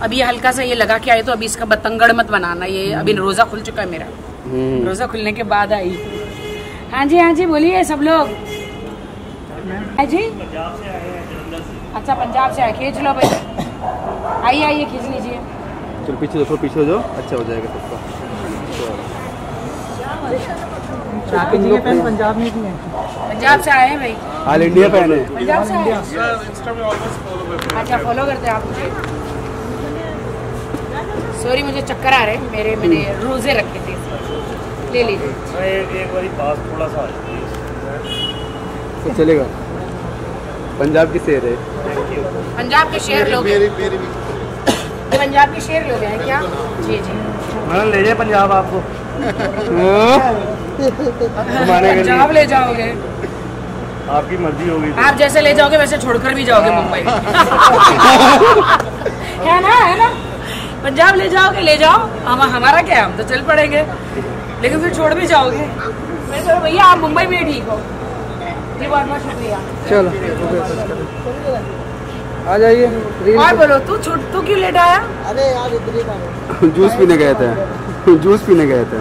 अभी हल्का सा ये लगा के आए तो अभी इसका बतंगड़ मत बनाना। ये अभी रोजा खुल चुका है मेरा, रोजा खुलने के बाद आई। हाँ जी बोलिए सब लोग। है जी, अच्छा पंजाब से आए, खींच लो भाई, आइए खींच लीजिए। चलो पीछे हो, पीछे हो जाओ, अच्छा हो जाएगा सबका। पंजाब में भी है, पंजाब से आए हैं भाई, ऑल इंडिया फैन है। पंजाब से आए। अच्छा फॉलो करते हैं आप मुझे। सॉरी मुझे चक्कर आ रहे हैं, मैंने रोजे रखे थे, ले लीजिए। एक बारी पास थोड़ा सा तो चलेगा। पंजाब की शेर है, पंजाब के शेर लोग, पंजाब के शेर लोग हैं क्या? जी मैडम ले जाए पंजाब आपको। पंजाब ले जाओगे, आपकी मर्जी होगी। आप जैसे ले जाओगे वैसे छोड़कर भी जाओगे मुंबई। है ना, पंजाब ले जाओगे, ले जाओ, हमारा क्या, हम तो चल पड़ेंगे, लेकिन फिर छोड़ भी जाओगे। मैं तो भैया आप मुंबई में ही ठीक हो जी, बहुत बहुत शुक्रिया। चलो आ जाइए। और बोलो, तू क्यों लेट आया? अरे यार इतनी जूस पीने गए थे, जूस पीने गए थे।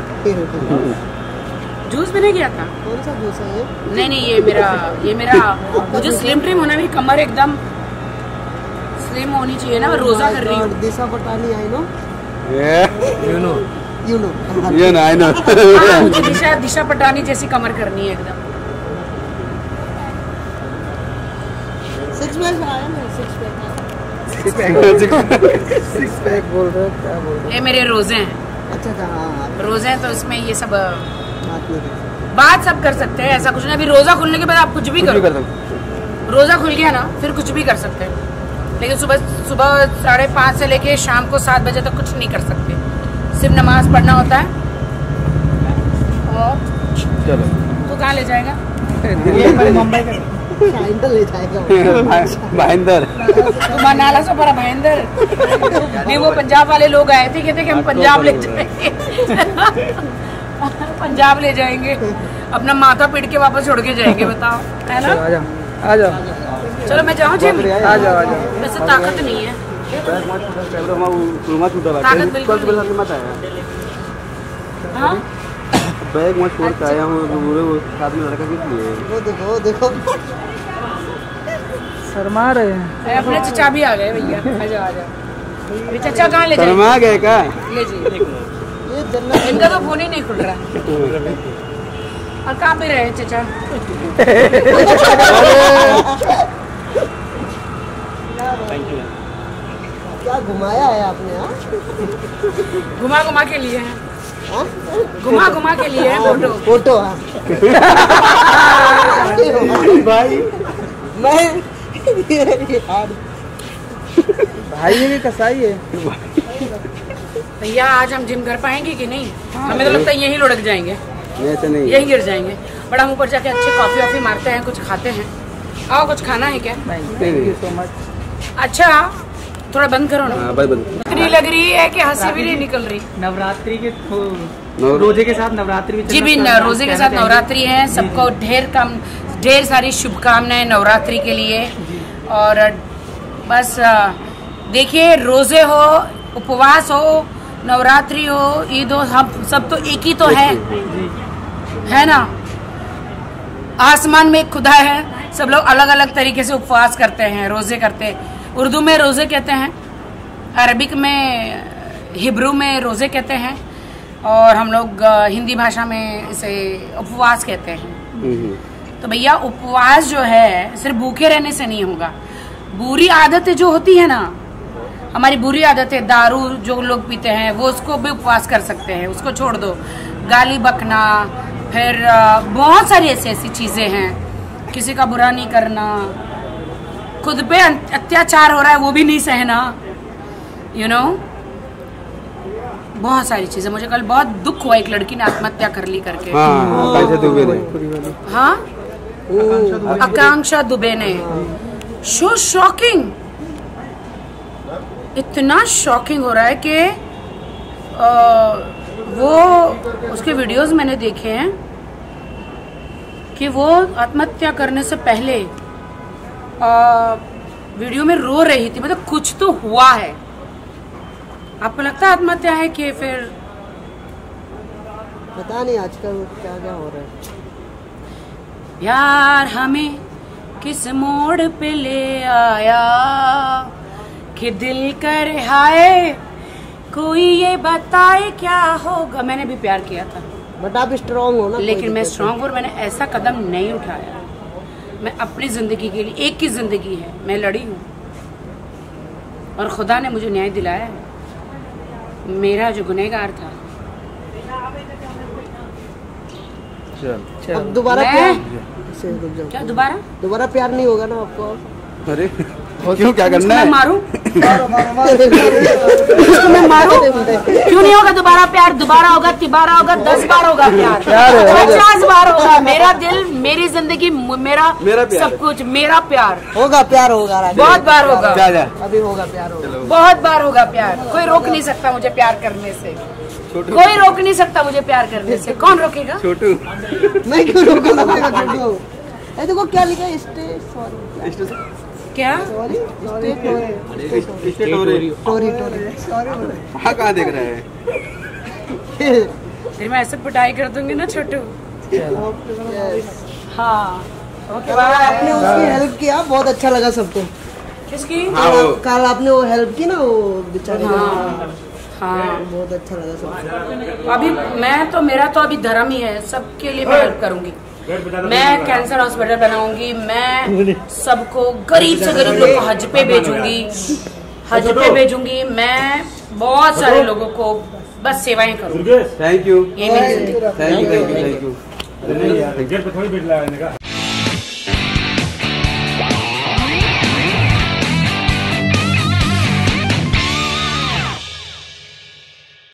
जूस पीने गया था? कौन सा जूस है ये? नहीं ये मेरा मुझे स्लिम ट्रिम होना भी, कमर एकदम स्लिम होनी चाहिए ना, मैं रोजा कर रही हूँ। Disha Patani I know, you know ये ना आई नो। मुझे दिशा पटानी जैसी कमर करनी है एकदम। सिक्स पैक बोल रहे हो, क्या बोल रहे हो? ये मेरे रोजे हैं। अच्छा हाँ, रोजे हैं तो इसमें ये सब बात नहीं कर बात सब कर सकते हैं, ऐसा कुछ नहीं। अभी रोजा खुलने के बाद आप कुछ भी करो, रोजा खुल गया ना फिर कुछ भी कर सकते हैं, लेकिन सुबह 5:30 से लेके शाम को 7 बजे तक कुछ नहीं कर सकते, सिर्फ नमाज पढ़ना होता है। और चलो तू कहाँ ले जाएगा? मुंबई का ले जाएगा महेंद्र। तू मनाला से पड़ा महेंद्र। नहीं वो पंजाब वाले लोग आए थे, कहते कि हम पंजाब ले जाएंगे। पंजाब ले जाएंगे, अपना माथा पीट के वापस छोड़ के जाएंगे, बताओ, है ना? आ जाओ चलो मैं जाऊँ जिम? आ जाओ वैसे ताकत नहीं है, ताकत बिल्कुल नहीं। हाँ बैग मत छोड़ के आया हूँ, वो साथ में लड़का किस लिए? वो देखो शर्मा रहे हैं। अपने चचा भी आ गए भैया, आ जाओ। अभी चचा कहाँ ले शर्मा जाएंगे? गए का? ले जाइए, ये जन्नत इनका तो फोन ही नहीं खुल रहा। और कहाँ पे रहे चचा? क्या घुमाया है आपने? हाँ घुमा के लिए है, घुमा के लिए है फोटो भाई मैं भाई ये कसाई है भैया। आज हम जिम कर पाएंगे कि नहीं? हमें तो लगता है यहीं लुढ़क जाएंगे, नहीं यहीं गिर जाएंगे। बड़ा हम ऊपर जाके अच्छे कॉफी वॉफी मारते हैं, कुछ खाते हैं। आओ कुछ खाना है क्या? Thank you so much. अच्छा थोड़ा बंद करो ना, इतनी लग रही है कि हंसी भी नहीं निकल रही। नवरात्रि के रोजे के साथ नवरात्रि जी भी रोजे के साथ नवरात्रि है। सबको ढेर सारी शुभकामनाएं नवरात्रि के लिए। और बस देखिए, रोजे हो, उपवास हो, नवरात्रि हो, ईद हो, हम सब तो एक ही तो है ना? आसमान में एक खुदा है, सब लोग अलग अलग तरीके से उपवास करते हैं, रोजे करते हैं। उर्दू में रोजे कहते हैं, अरबिक में, हिब्रू में रोजे कहते हैं, और हम लोग हिंदी भाषा में इसे उपवास कहते हैं। तो भैया उपवास जो है सिर्फ भूखे रहने से नहीं होगा। बुरी आदतें जो होती है ना, हमारी बुरी आदतें, दारू जो लोग पीते हैं वो उसको भी उपवास कर सकते हैं, उसको छोड़ दो। गाली बकना, फिर बहुत सारी ऐसी चीजें हैं, किसी का बुरा नहीं करना, खुद पे अत्याचार हो रहा है वो भी नहीं सहना, यू नो, बहुत सारी चीजें। मुझे कल बहुत दुख हुआ, एक लड़की ने आत्महत्या कर ली करके। हाँ, आकांक्षा दुबे ने। सो शॉकिंग, इतना शॉकिंग हो रहा है कि वो उसके वीडियोस मैंने देखे हैं कि वो आत्महत्या करने से पहले वीडियो में रो रही थी, मतलब कुछ तो हुआ है, आपको लगता है आत्महत्या है कि फिर पता नहीं आजकल क्या क्या हो रहा है। यार हमें किस मोड़ पे ले आया कि दिल कर हाय कोई ये बताए क्या होगा। मैंने भी प्यार किया था बट आप स्ट्रांग हो ना, लेकिन मैं स्ट्रांग और मैंने ऐसा कदम नहीं उठाया। मैं अपनी जिंदगी के लिए, एक की जिंदगी है, मैं लड़ी हूँ और खुदा ने मुझे न्याय दिलाया है। मेरा जो गुनहगार था अब दोबारा क्या दोबारा प्यार नहीं होगा ना आपको? अरे क्यों, क्या करना है? मैं मारूं? मैं मारूं? क्यों नहीं होगा दोबारा प्यार? दोबारा होगा, तिबारा होगा, 10 बार होगा प्यार, 50 बार होगा। मेरा दिल, मेरी जिंदगी, मेरा सब कुछ, मेरा प्यार होगा। प्यार होगा, बहुत बार होगा, अभी होगा प्यार होगा, बहुत बार होगा प्यार। कोई रोक नहीं सकता मुझे प्यार करने से, कोई रोक नहीं सकता मुझे प्यार करने से। कौन रोकेगा? छोटू मैं क्यों रोकूंगा? देखो क्या लिखा है, सॉरी क्या कहाँ देख रहे हैं? फिर मैं ऐसे पिटाई कर दूंगी ना छोटू। हाँ ओके बाय। आपने उसकी हेल्प किया, बहुत अच्छा लगा सबको। किसकी? कल आपने वो हेल्प की ना, वो बेचारे। हाँ बहुत अच्छा लगा सबको। अभी मैं तो, मेरा तो अभी धर्म ही है, सबके लिए मैं हेल्प करूंगी। मैं कैंसर हॉस्पिटल बनाऊंगी, मैं सबको, गरीब से गरीब लोग को हज पे भेजूंगी, हज पे भेजूंगी। मैं बहुत सारे लोगों को बस सेवाएं करूंगी। थैंक यू, ये मेरी जिंदगी। Thank you, thank you, thank you.